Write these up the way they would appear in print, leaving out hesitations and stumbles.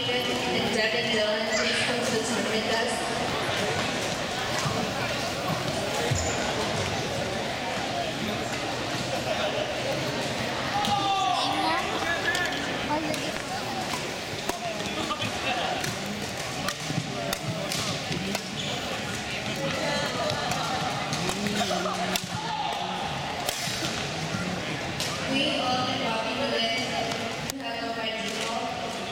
and Deb and Dylan, please come to the tournament desk. We all been walking the list to have no right to know.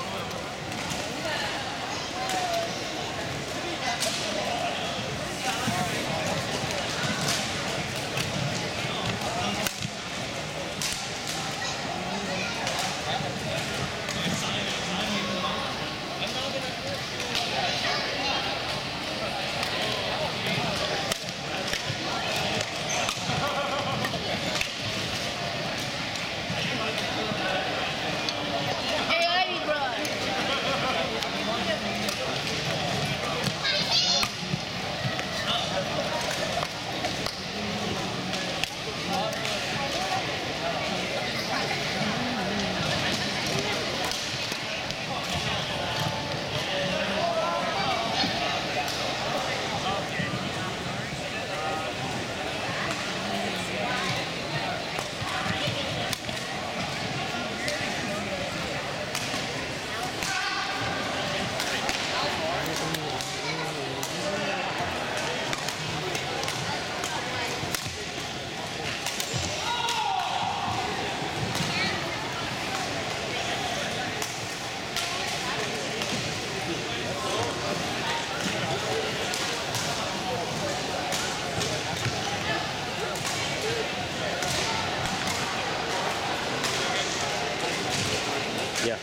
Yeah.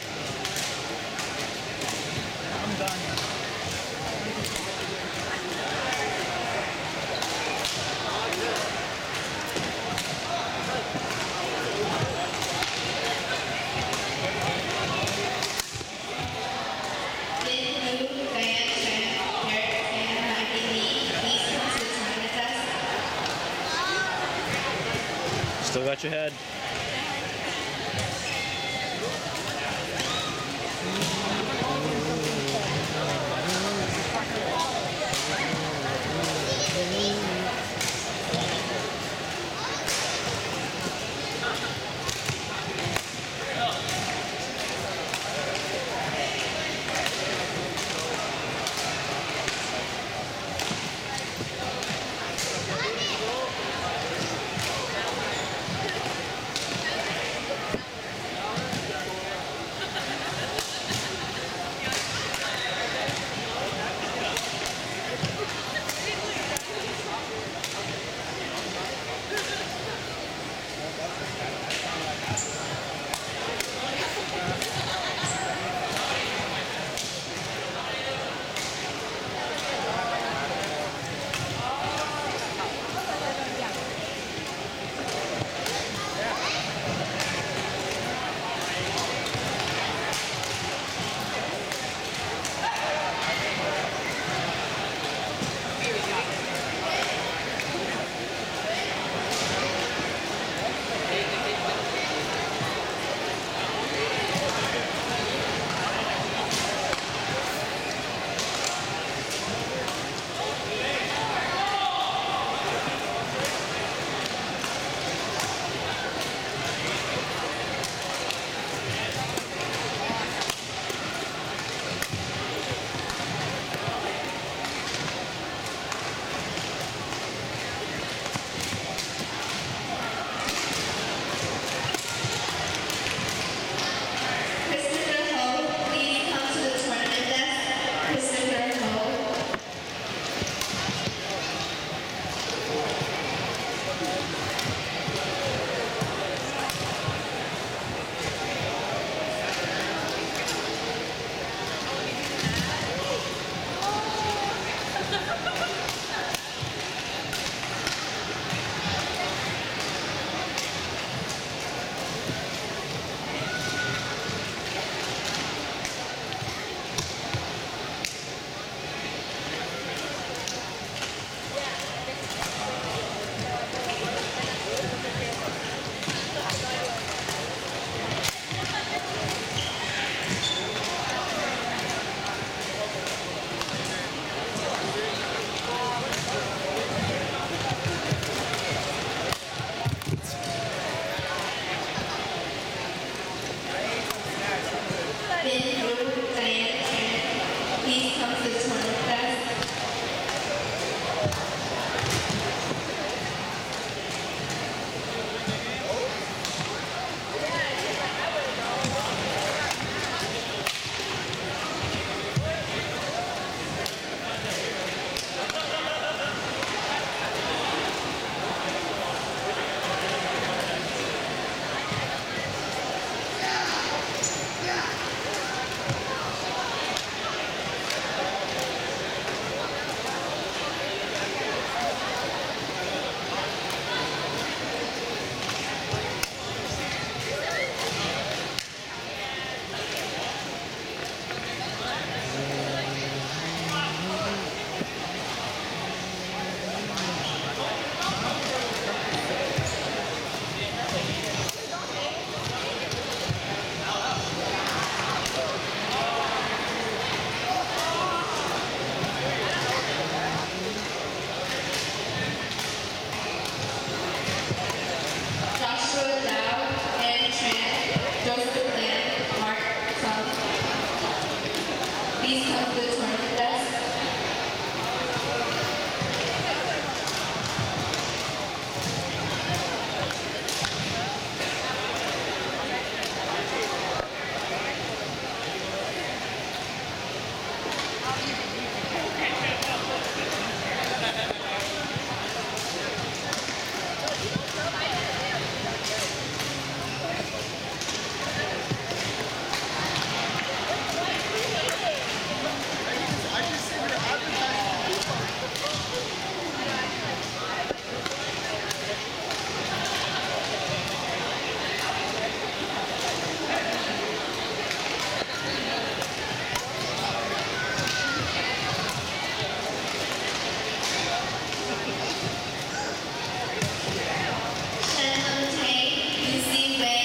I'm done. Still got your head.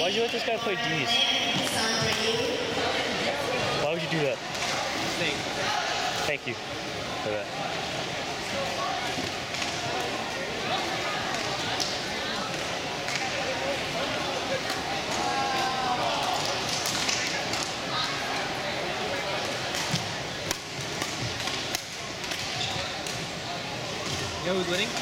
Why'd you let this guy play D's? Why would you do that? Thank you for that. You know who's winning?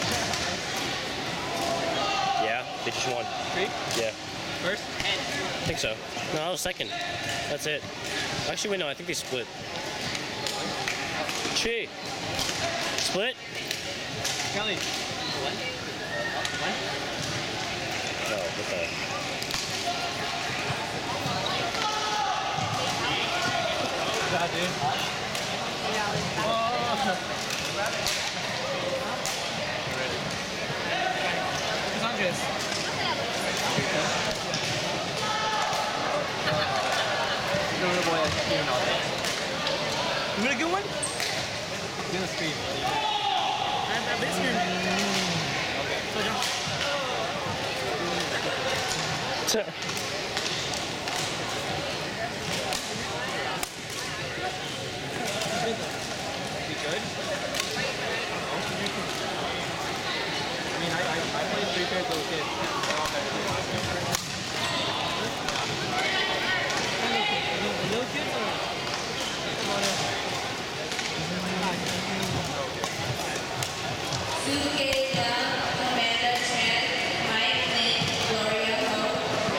Yeah, they just won. 3? Yeah, First? I think so. No, I was second. That's it. Actually, wait, no, I think they split. Chi. Split? Kelly. One? No, what the? God, dude. Oh. Andres. You got a good one? He's gonna scream. I'm listening. You good? I mean, I played 3 pairs with kids. They're all better than us. Little kids or? Suke Young, Amanda Chan, Mike Lin, Gloria Ho.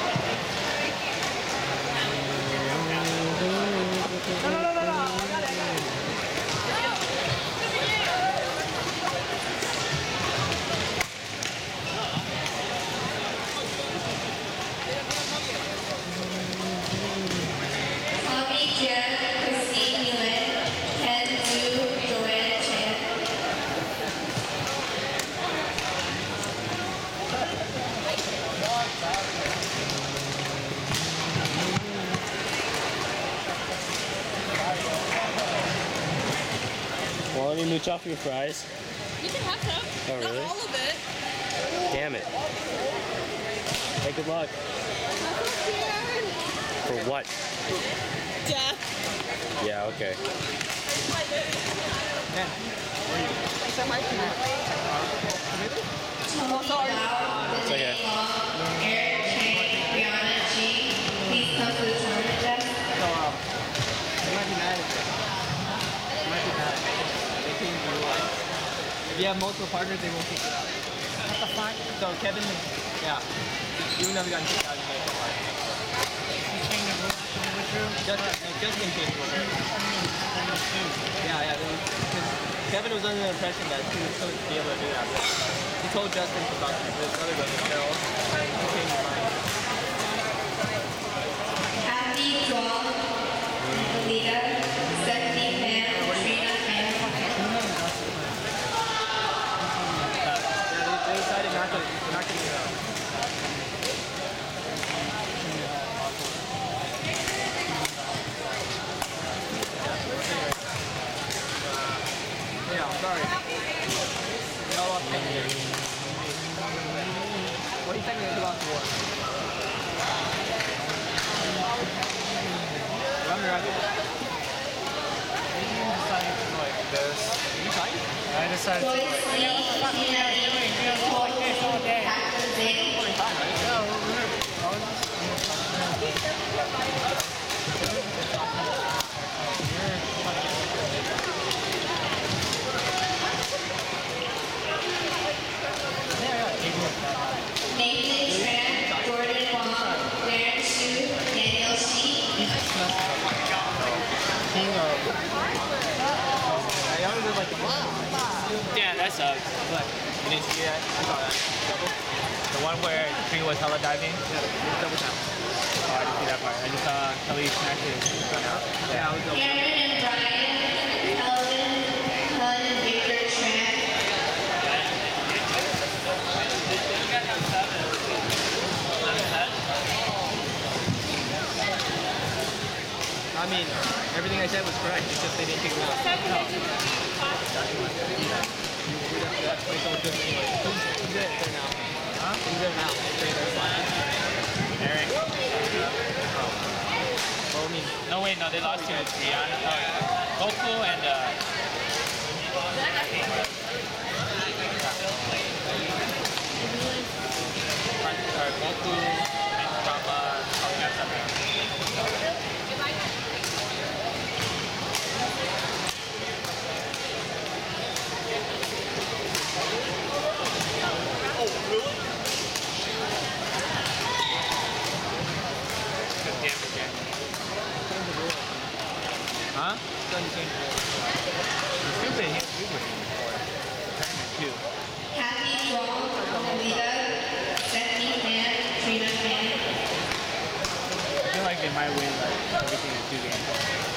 Tommy Jen, Christine Nguyen, Ken Zhu, Joanna Chan. Well, let me mooch off your fries. You can have some. Oh, really? Not all of it. Damn it. Hey, good luck. For what? Death. Yeah, okay. Tony Lau, It's okay. Renee Long, Eric Chang, Brianna G. Please come to the tournament desk. They might be mad at you. They might be mad. They came to you like. If you have multiple partners, they won't kick you out. What the fuck? So Kevin, yeah. You never got kicked out in the part. Justin came to him. Yeah, because Kevin was under the impression that he was supposed to be able to do that. But he told Justin about this other brother, Carol. He changed his mind. Happy Duong, Alita, Stephanie Pan, Trina Pan. Yeah, they decided not to get it out. Yeah, I'm sorry. We all lost technically. What do you think they lost the war? I'm ready. You tight? I decided to Joyce Lee, Tina Lee, Nicole Lee, Captain Zane. Nathan Tran, Jordan Wong, Darren Shu, Daniel Shi. Yeah, that sucks. Look, you didn't see that? I saw that. Double? The one where Tree was hella diving? Yeah, double tap. Oh, I didn't see that part. I just saw Kelly smash it. Yeah, I was double. Cameron and Brian, Helen and Victor Tran. I mean, everything I said was correct, it's just they didn't kick me out. That's way so good anyway. Who's there now? Huh? Who's there now? Eric. No, wait, no, they lost to Gillian. Goku and Goku and huh? Stupid, he's super before. Too. Happy Wong, Alita, Stephanie Fan, Trina Fan. I feel like they might win like everything in 2 games.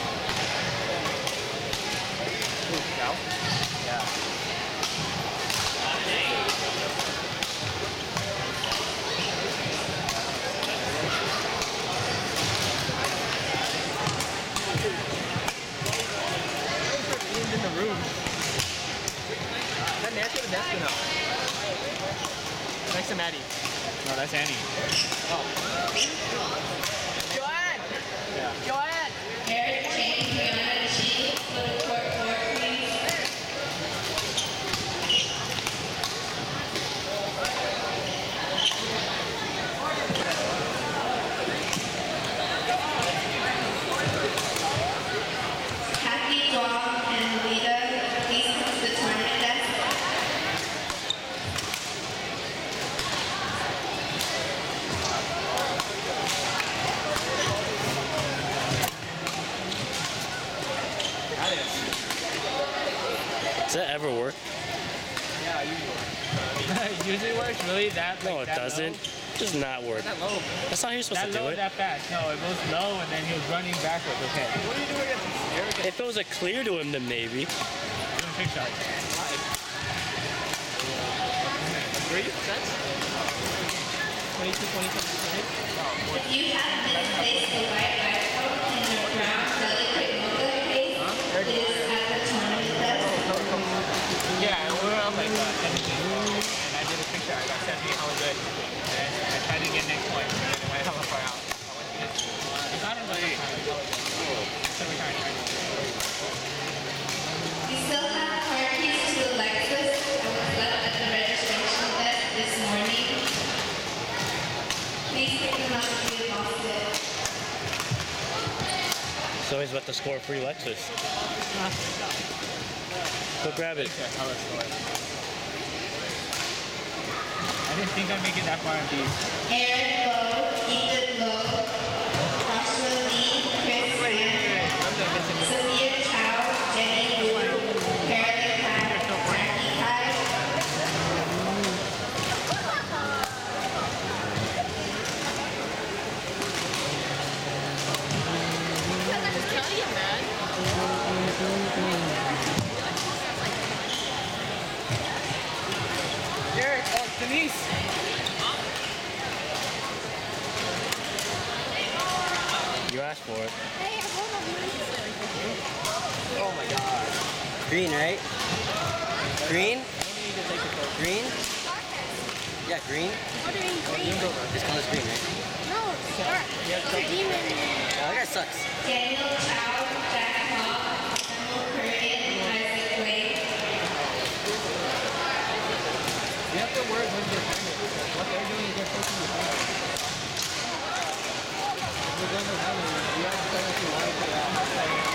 Ooh, Cal? Yeah. In the room. That Nancy or Nesca now? Next to Maddie. No, that's Annie. Oh. Joanne! Yeah. Joanne! Eric Chang, Fiona Chi, Little Court 4, please. Happy Dog and Lita, please come to the tournament desk. Does that ever work? Yeah, usually. It usually works. Really? That? Like, No, it that doesn't. Low? It does not work. That low. That's not how you're supposed That to do low, it. that fast. No, it was low and then he was running backwards. Okay. What are you doing against Eric? If it was a clear to him, then maybe. Doing trick shots. Three sets? 22, 20, 20. If you have misplaced the white iPhone in the brown delicate mocha case, it is at the tournament desk. Yeah, we were up like 17. And I did a trick shot. I got 70 hella good. And I tried to get next point. And then it went hella far out. I went to get it's not in the league. Every time. You still have car keys to the Lexus that was left at the registration desk this morning. Please pick them up if you lost it. So he's about to score a free Lexus. Go grab it. I didn't think I'd make it that far in these. Aaron Lowe, Ethan Lowe, Joshua Lee, Chris Mann, Sophia Chow, Jenny Wu, Carolyn Kai, Jackie Kai. That was Kelly and Matt. Derek, oh, Denise. You asked for it. Hey, I wrote on mine. Oh my god. Green, right? Green? Green? Yeah, green. What do you mean green? This color's green, right? No, it's dark. It's a demon. Oh, that guy sucks. Daniel Chow, Jack Hall, Emil Korean, Isaac Wade. You have to work with your opponent. What they're doing is they're pushing your opponent. If you're going to have it, you have to tell us you want to put it out.